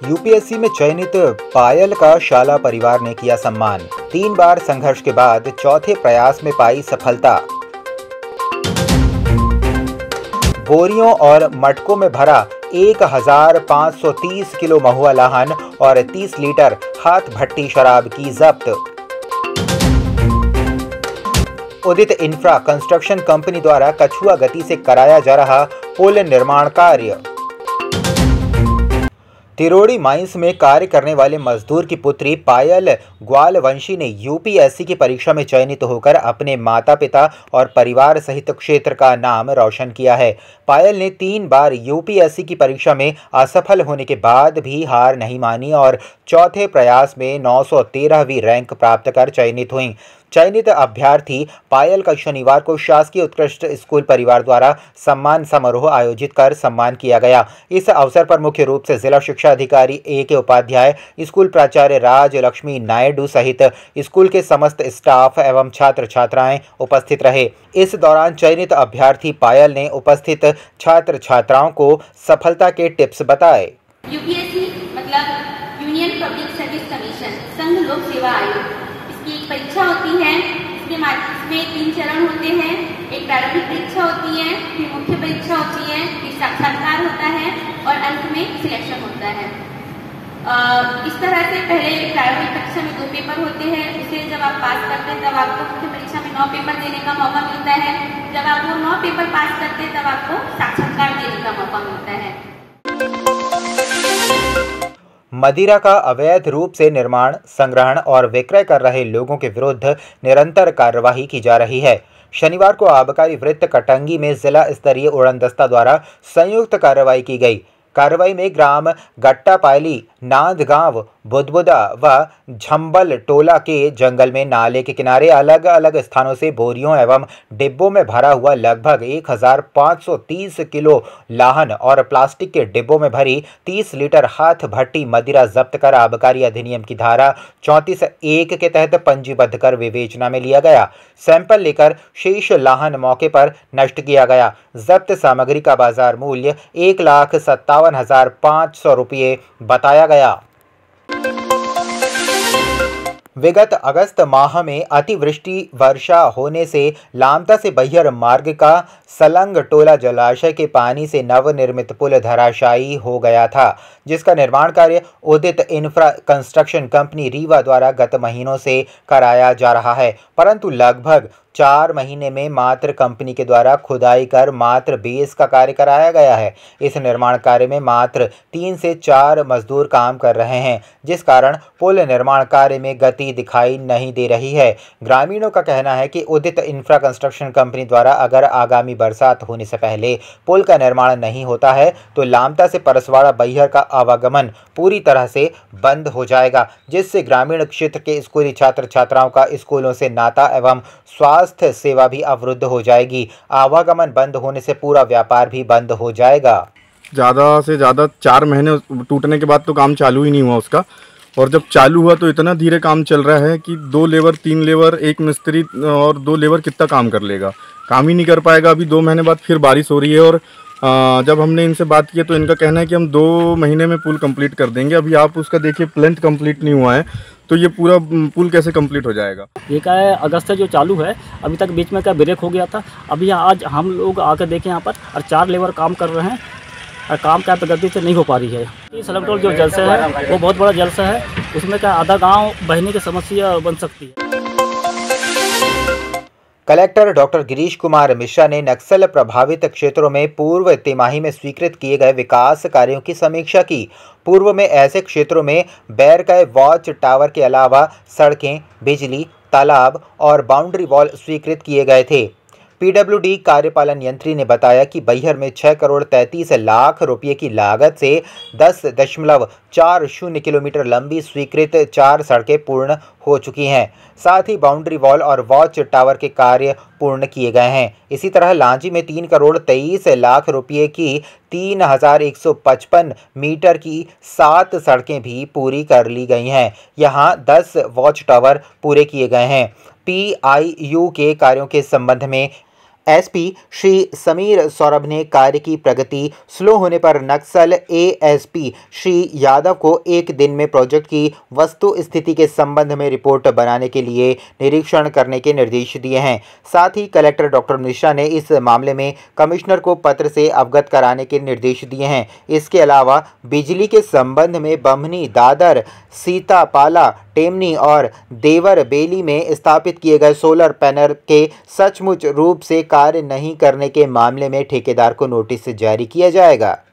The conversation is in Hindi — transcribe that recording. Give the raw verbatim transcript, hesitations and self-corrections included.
यूपीएससी में चयनित पायल का शाला परिवार ने किया सम्मान। तीन बार संघर्ष के बाद चौथे प्रयास में पाई सफलता। बोरियों और मटकों में भरा एक हज़ार पाँच सौ तीस किलो महुआ लाहन और तीस लीटर हाथ भट्टी शराब की जब्त। उदित इंफ्रा कंस्ट्रक्शन कंपनी द्वारा कछुआ गति से कराया जा रहा पुल निर्माण कार्य। तिरोड़ी माइंस में कार्य करने वाले मजदूर की पुत्री पायल ग्वालवंशी ने यूपीएससी की परीक्षा में चयनित होकर अपने माता पिता और परिवार सहित क्षेत्र का नाम रोशन किया है। पायल ने तीन बार यूपीएससी की परीक्षा में असफल होने के बाद भी हार नहीं मानी और चौथे प्रयास में नौ सौ तेरहवीं रैंक प्राप्त कर चयनित हुई। चयनित अभ्यर्थी पायल का शनिवार को शासकीय उत्कृष्ट स्कूल परिवार द्वारा सम्मान समारोह आयोजित कर सम्मान किया गया। इस अवसर पर मुख्य रूप से जिला शिक्षा अधिकारी ए के उपाध्याय, स्कूल प्राचार्य राज लक्ष्मी नायडू सहित स्कूल के समस्त स्टाफ एवं छात्र छात्राएं उपस्थित रहे। इस दौरान चयनित अभ्यर्थी पायल ने उपस्थित छात्र छात्राओं को सफलता के टिप्स बताए। यूपीएससी मतलब यूनियन पब्लिक सर्विस कमीशन, संघ लोक सेवा आयोग की एक परीक्षा होती है। इसके इसमें तीन चरण होते हैं। एक प्रारंभिक परीक्षा होती है, फिर मुख्य परीक्षा होती है, फिर साक्षात्कार होता है और अंत में सिलेक्शन होता है। आ, इस तरह से पहले प्रारंभिक परीक्षा में दो पेपर होते हैं। उसे जब आप पास करते हैं तब आपको मुख्य परीक्षा में नौ पेपर देने का मौका मिलता है। जब आप वो नौ पेपर पास करते हैं तब आपको साक्षात्कार देने का मौका मिलता है। मदिरा का अवैध रूप से निर्माण, संग्रहण और विक्रय कर रहे लोगों के विरुद्ध निरंतर कार्यवाही की जा रही है। शनिवार को आबकारी वृत्त कटंगी में जिला स्तरीय उड़नदस्ता द्वारा संयुक्त कार्रवाई की गई। कार्रवाई में ग्राम गट्टापायली, नांदगांव, बुदबुदा व झंबल टोला के जंगल में नाले के किनारे अलग अलग स्थानों से बोरियों एवं डिब्बों में भरा हुआ लगभग एक हज़ार पाँच सौ तीस किलो लाहन और प्लास्टिक के डिब्बों में भरी तीस लीटर हाथ भट्टी मदिरा जब्त कर आबकारी अधिनियम की धारा चौंतीस एक के तहत पंजीबद्ध कर विवेचना में लिया गया। सैंपल लेकर शेष लाहन मौके पर नष्ट किया गया। जब्त सामग्री का बाजार मूल्य एक लाख सत्तावन हजार पाँच सौ रुपये बताया गया। विगत अगस्त माह में अतिवृष्टि वर्षा होने से लामता से बैहर मार्ग का सलंग टोला जलाशय के पानी से नवनिर्मित पुल धराशायी हो गया था, जिसका निर्माण कार्य Udit infra construction company Rewa द्वारा गत महीनों से कराया जा रहा है, परंतु लगभग चार महीने में मात्र कंपनी के द्वारा खुदाई कर मात्र बेस का कार्य कराया गया है। इस निर्माण कार्य में मात्र तीन से चार मजदूर काम कर रहे हैं, जिस कारण पुल निर्माण कार्य में गति दिखाई नहीं दे रही है। ग्रामीणों का कहना है कि उदित इंफ्रा कंस्ट्रक्शन कंपनी द्वारा अगर आगामी बरसात होने से पहले पुल का निर्माण नहीं होता है तो लामता से परसवाड़ा बैहर का आवागमन पूरी तरह से बंद हो जाएगा, जिससे ग्रामीण क्षेत्र के स्कूली छात्र छात्राओं का स्कूलों से नाता एवं स्वास्थ्य सेवा भी अवरुद्ध हो जाएगी। आवागमन बंद होने से पूरा व्यापार भी बंद हो जाएगा। ज़्यादा से ज़्यादा चार महीने टूटने के बाद तो काम चालू ही नहीं हुआ उसका, और जब चालू हुआ तो इतना धीरे काम चल रहा है कि दो लेबर, तीन लेबर, एक मिस्त्री और दो लेबर कितना काम कर लेगा, काम ही नहीं कर पाएगा। अभी दो महीने बाद फिर बारिश हो रही है और जब हमने इनसे बात की तो इनका कहना है कि हम दो महीने में पुल कंप्लीट कर देंगे। अभी आप उसका देखिए, प्लेंथ कंप्लीट नहीं हुआ है तो ये पूरा पुल कैसे कंप्लीट हो जाएगा। ये क्या है, अगस्त से जो चालू है, अभी तक बीच में क्या ब्रेक हो गया था। अभी आज हम लोग आकर देखें यहाँ पर और चार लेबर काम कर रहे हैं और काम क्या प्रगति से नहीं हो पा रही है। ये सलगटोल जो जलसा है वो बहुत बड़ा जलसा है, उसमें क्या आधा गाँव बहने की समस्या बन सकती है। कलेक्टर डॉक्टर गिरीश कुमार मिश्रा ने नक्सल प्रभावित क्षेत्रों में पूर्व तिमाही में स्वीकृत किए गए विकास कार्यों की समीक्षा की। पूर्व में ऐसे क्षेत्रों में बैरकय वॉच टावर के अलावा सड़कें, बिजली, तालाब और बाउंड्री वॉल स्वीकृत किए गए थे। पीडब्ल्यूडी कार्यपालन यंत्री ने बताया कि बैहर में छह करोड़ तैंतीस लाख रुपये की लागत से दस दशमलव चार शून्य किलोमीटर लंबी स्वीकृत चार सड़कें पूर्ण हो चुकी हैं। साथ ही बाउंड्री वॉल और वॉच टावर के कार्य पूर्ण किए गए हैं। इसी तरह लांजी में तीन करोड़ तेईस लाख रुपये की तीन हजार एक सौ पचपन मीटर की सात सड़कें भी पूरी कर ली गई हैं। यहाँ दस वॉच टावर पूरे किए गए हैं। पी आई यू के कार्यों के संबंध में एसपी श्री समीर सौरभ ने कार्य की प्रगति स्लो होने पर नक्सल एएसपी श्री यादव को एक दिन में प्रोजेक्ट की वस्तु स्थिति के संबंध में रिपोर्ट बनाने के लिए निरीक्षण करने के निर्देश दिए हैं। साथ ही कलेक्टर डॉक्टर मिश्रा ने इस मामले में कमिश्नर को पत्र से अवगत कराने के निर्देश दिए हैं। इसके अलावा बिजली के संबंध में बम्हनी, दादर, सीतापाला, टेमनी और देवर बेली में स्थापित किए गए सोलर पैनल के सचमुच रूप से कार्य नहीं करने के मामले में ठेकेदार को नोटिस जारी किया जाएगा।